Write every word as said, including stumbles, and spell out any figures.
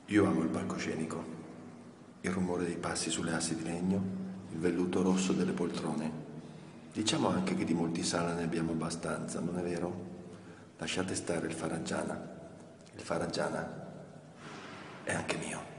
Io amo il palcoscenico, il rumore dei passi sulle assi di legno, il velluto rosso delle poltrone. Diciamo anche che di multisala ne abbiamo abbastanza, non è vero? Lasciate stare il Faraggiana. Il Faraggiana è anche mio.